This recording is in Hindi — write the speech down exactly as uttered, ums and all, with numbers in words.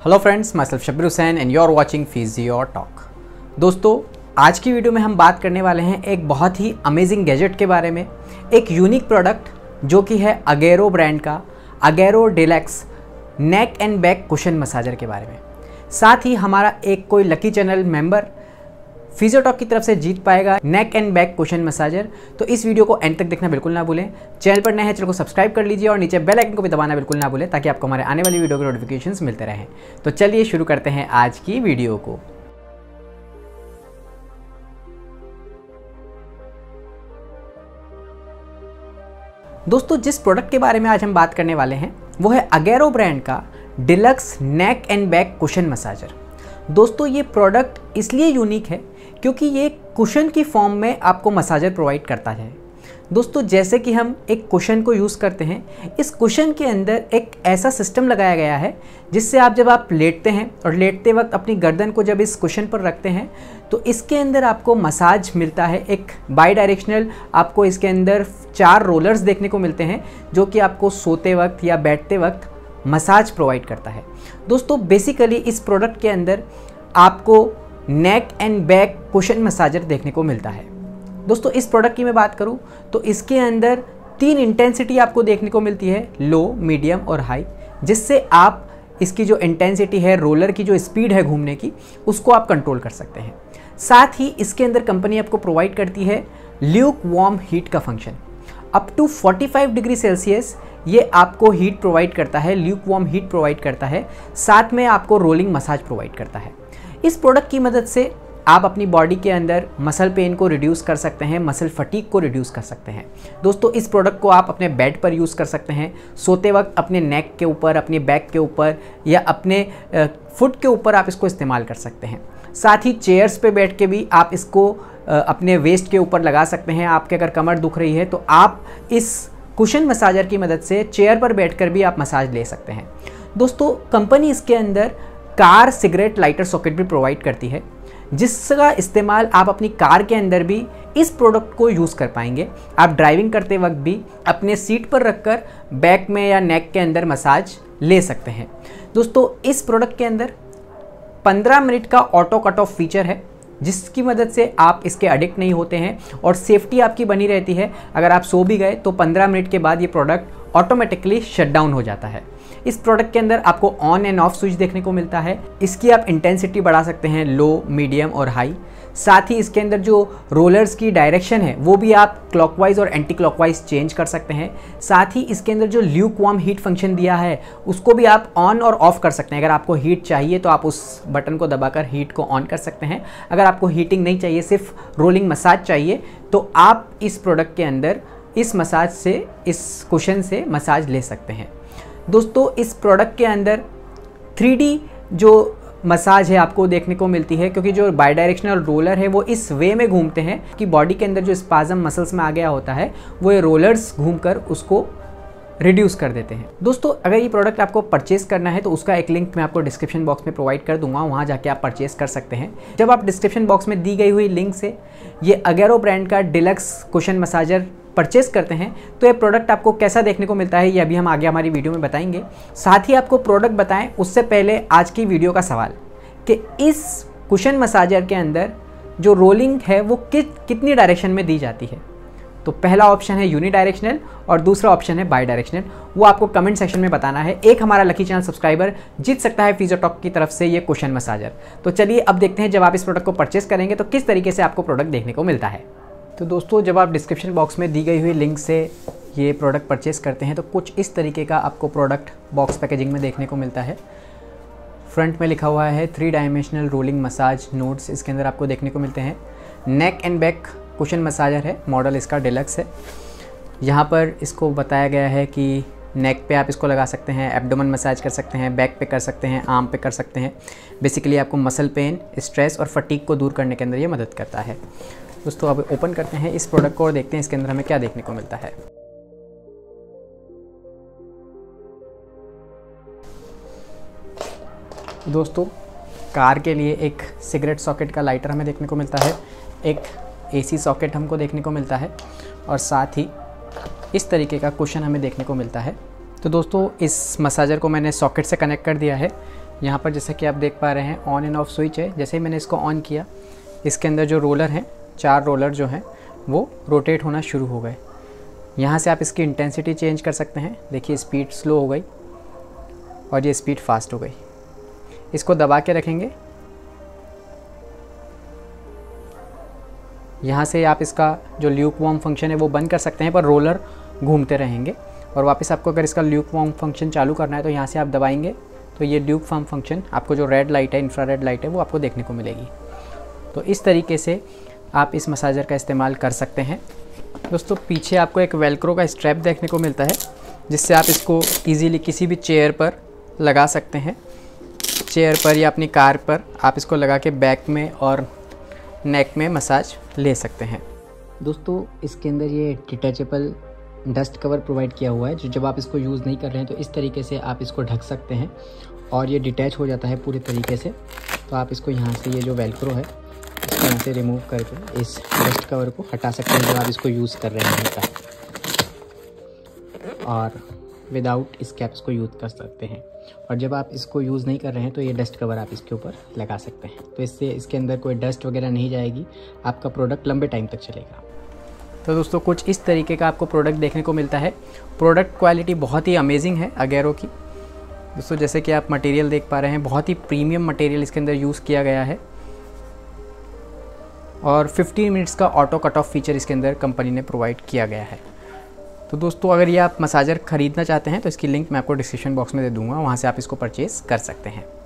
Hello friends, myself Shabbir Hussain and you are watching physio talk. दोस्तों, आज की वीडियो में हम बात करने वाले हैं एक बहुत ही अमेजिंग गैजेट के बारे में, एक यूनिक प्रोडक्ट जो कि है अगेरो ब्रांड का Agaro deluxe neck and back cushion massager के बारे में। साथ ही हमारा एक कोई lucky channel member Physio Talk की तरफ से जीत पाएगा neck and back cushion massager. तो इस वीडियो को एंड तक देखना बिल्कुल ना भूलें। चैनल पर नए हैं, चैनल को सब्सक्राइब कर लीजिए और नीचे बेल आइकन को भी दबाना बिल्कुल ना भूलें ताकि आपको हमारे आने वाली वीडियो के नोटिफिकेशंस मिलते रहें। तो चलिए शुरू करते हैं आज की वीडियो को। दोस्तों, जिस प्रोडक्ट के बारे में आज हम बात करने वाले हैं वो है अगेरो ब्रांड का deluxe neck and back cushion massager. दोस्तों, ये प्रोडक्ट इसलिए यूनिक है क्योंकि ये कुशन की फॉर्म में आपको मसाजर प्रोवाइड करता है। दोस्तों, जैसे कि हम एक कुशन को यूज़ करते हैं, इस कुशन के अंदर एक ऐसा सिस्टम लगाया गया है जिससे आप जब आप लेटते हैं और लेटते वक्त अपनी गर्दन को जब इस कुशन पर रखते हैं तो इसके अंदर आपको मसाज मिलता है। एक बाई डायरेक्शनल आपको इसके अंदर चार रोलर्स देखने को मिलते हैं जो कि आपको सोते वक्त या बैठते वक्त मसाज प्रोवाइड करता है। दोस्तों, बेसिकली इस प्रोडक्ट के अंदर आपको neck and back cushion massager देखने को मिलता है। दोस्तों, इस प्रोडक्ट की मैं बात करूं तो इसके अंदर तीन इंटेंसिटी आपको देखने को मिलती है, लो, मीडियम और हाई, जिससे आप इसकी जो इंटेंसिटी है, रोलर की जो स्पीड है घूमने की, उसको आप कंट्रोल कर सकते हैं। साथ ही इसके अंदर कंपनी आपको प्रोवाइड करती है ल्यूक वार्म हीट का फंक्शन। अप टू पैंतालीस डिग्री सेल्सियस ये आपको हीट प्रोवाइड करता है, ल्यूक वार्म हीट प्रोवाइड करता है। साथ में आपको रोलिंग मसाज प्रोवाइड करता है। इस प्रोडक्ट की मदद से आप अपनी बॉडी के अंदर मसल पेन को रिड्यूस कर सकते हैं, मसल फटीग को रिड्यूस कर सकते हैं। दोस्तों, इस प्रोडक्ट को आप अपने बेड पर यूज़ कर सकते हैं, सोते वक्त अपने नेक के ऊपर, अपने बैक के ऊपर या अपने फुट के ऊपर आप इसको इस्तेमाल कर सकते हैं। साथ ही चेयर्स पे बैठ के भी आप इसको अपने वेस्ट के ऊपर लगा सकते हैं। आपके अगर कमर दुख रही है तो आप इस कुशन मसाजर की मदद से चेयर पर बैठकर भी आप मसाज ले सकते हैं। दोस्तों, कंपनी इसके अंदर कार सिगरेट लाइटर सॉकेट भी प्रोवाइड करती है जिसका इस्तेमाल आप अपनी कार के अंदर भी इस प्रोडक्ट को यूज़ कर पाएंगे। आप ड्राइविंग करते वक्त भी अपने सीट पर रखकर बैक में या नेक के अंदर मसाज ले सकते हैं। दोस्तों, इस प्रोडक्ट के अंदर पंद्रह मिनट का ऑटो कट ऑफ फीचर है जिसकी मदद से आप इसके एडिक्ट नहीं होते हैं और सेफ्टी आपकी बनी रहती है। अगर आप सो भी गए तो पंद्रह मिनट के बाद ये प्रोडक्ट ऑटोमेटिकली शट डाउन हो जाता है। इस प्रोडक्ट के अंदर आपको ऑन एंड ऑफ स्विच देखने को मिलता है। इसकी आप इंटेंसिटी बढ़ा सकते हैं, लो, मीडियम और हाई। साथ ही इसके अंदर जो रोलर्स की डायरेक्शन है वो भी आप क्लॉकवाइज और एंटी क्लॉकवाइज चेंज कर सकते हैं। साथ ही इसके अंदर जो ल्यूक वार्म हीट फंक्शन दिया है उसको भी आप ऑन और ऑफ कर सकते हैं। अगर आपको हीट चाहिए तो आप उस बटन को दबाकर हीट को ऑन कर सकते हैं। अगर आपको हीटिंग नहीं चाहिए, सिर्फ रोलिंग मसाज चाहिए, तो आप इस प्रोडक्ट के अंदर इस मसाज से, इस कुशन से मसाज ले सकते हैं। दोस्तों, इस प्रोडक्ट के अंदर थ्री डी जो मसाज है आपको देखने को मिलती है क्योंकि जो बाई डायरेक्शनल रोलर है वो इस वे में घूमते हैं कि बॉडी के अंदर जो स्पाज़म मसल्स में आ गया होता है वो ये रोलर्स घूमकर उसको रिड्यूस कर देते हैं। दोस्तों, अगर ये प्रोडक्ट आपको परचेस करना है तो उसका एक लिंक मैं आपको डिस्क्रिप्शन बॉक्स में प्रोवाइड कर दूंगा, वहाँ जाके आप परचेस कर सकते हैं। जब आप डिस्क्रिप्शन बॉक्स में दी गई हुई लिंक से ये अगेरो ब्रांड का डिलक्स कुशन मसाजर परचेस करते हैं तो ये प्रोडक्ट आपको कैसा देखने को मिलता है ये अभी हम आगे हमारी वीडियो में बताएंगे। साथ ही आपको प्रोडक्ट बताएं उससे पहले आज की वीडियो का सवाल कि इस कुशन मसाजर के अंदर जो रोलिंग है वो कि, कितनी डायरेक्शन में दी जाती है। तो पहला ऑप्शन है यूनि डायरेक्शनल और दूसरा ऑप्शन है बाई डायरेक्शनल। वो आपको कमेंट सेक्शन में बताना है। एक हमारा लकी चैनल सब्सक्राइबर जीत सकता है फिजियो टॉक की तरफ से ये कुशन मसाजर। तो चलिए अब देखते हैं जब आप इस प्रोडक्ट को परचेस करेंगे तो किस तरीके से आपको प्रोडक्ट देखने को मिलता है। तो दोस्तों, जब आप डिस्क्रिप्शन बॉक्स में दी गई हुई लिंक से ये प्रोडक्ट परचेस करते हैं तो कुछ इस तरीके का आपको प्रोडक्ट बॉक्स पैकेजिंग में देखने को मिलता है। फ्रंट में लिखा हुआ है three dimensional rolling massage nodes, इसके अंदर आपको देखने को मिलते हैं। Neck and back cushion massager है, मॉडल इसका डिलक्स है। यहाँ पर इसको बताया गया है कि नेक पे आप इसको लगा सकते हैं, एब्डोमेन मसाज कर सकते हैं, बैक पे कर सकते हैं, आर्म पे कर सकते हैं। बेसिकली आपको मसल पेन, स्ट्रेस और फटीग को दूर करने के अंदर ये मदद करता है। दोस्तों, अब ओपन करते हैं इस प्रोडक्ट को और देखते हैं इसके अंदर हमें क्या देखने को मिलता है। दोस्तों, कार के लिए एक सिगरेट सॉकेट का लाइटर हमें देखने को मिलता है, एक एसी सॉकेट हमको देखने को मिलता है और साथ ही इस तरीके का कुशन हमें देखने को मिलता है। तो दोस्तों, इस मसाजर को मैंने सॉकेट से कनेक्ट कर दिया है। यहाँ पर जैसा कि आप देख पा रहे हैं ऑन एंड ऑफ स्विच है। जैसे ही मैंने इसको ऑन किया, इसके अंदर जो रोलर हैं, चार रोलर जो हैं वो रोटेट होना शुरू हो गए। यहाँ से आप इसकी इंटेंसिटी चेंज कर सकते हैं। देखिए स्पीड स्लो हो गई और ये स्पीड फास्ट हो गई। इसको दबा के रखेंगे। यहाँ से आप इसका जो ल्यूक वार्म फंक्शन है वो बंद कर सकते हैं, पर रोलर घूमते रहेंगे। और वापस आपको अगर इसका ल्यूक वार्म फंक्शन चालू करना है तो यहाँ से आप दबाएंगे तो ये ल्यूक वार्म फंक्शन, आपको जो रेड लाइट है, इंफ्रारेड लाइट है, वो आपको देखने को मिलेगी। तो इस तरीके से आप इस मसाजर का इस्तेमाल कर सकते हैं। दोस्तों पीछे आपको एक वेलक्रो का स्ट्रैप देखने को मिलता है, जिससे आप इसको ईजीली किसी भी चेयर पर लगा सकते हैं। चेयर पर या अपनी कार पर आप इसको लगा के बैक में और नेक में मसाज ले सकते हैं। दोस्तों इसके अंदर ये डिटैचेबल डस्ट कवर प्रोवाइड किया हुआ है, जो जब आप इसको यूज़ नहीं कर रहे हैं तो इस तरीके से आप इसको ढक सकते हैं और ये डिटैच हो जाता है पूरे तरीके से। तो आप इसको यहाँ से, ये जो वेलक्रो है, इसको यहाँ से रिमूव करके इस डस्ट कवर को हटा सकते हैं जब आप इसको यूज़ कर रहे हैं तब, और विदाउट इस कैप्स को यूज़ कर सकते हैं। और जब आप इसको यूज़ नहीं कर रहे हैं तो ये डस्ट कवर आप इसके ऊपर लगा सकते हैं। तो इससे इसके अंदर कोई डस्ट वगैरह नहीं जाएगी, आपका प्रोडक्ट लंबे टाइम तक चलेगा। तो दोस्तों कुछ इस तरीके का आपको प्रोडक्ट देखने को मिलता है। प्रोडक्ट क्वालिटी बहुत ही अमेजिंग है अगेरो की। दोस्तों जैसे कि आप मटेरियल देख पा रहे हैं, बहुत ही प्रीमियम मटेरियल इसके अंदर यूज़ किया गया है और फिफ्टीन मिनट्स का ऑटो कट ऑफ फीचर इसके अंदर कंपनी ने प्रोवाइड किया गया है। तो दोस्तों अगर ये आप मसाजर ख़रीदना चाहते हैं तो इसकी लिंक मैं आपको डिस्क्रिप्शन बॉक्स में दे दूँगा, वहाँ से आप इसको परचेज़ कर सकते हैं।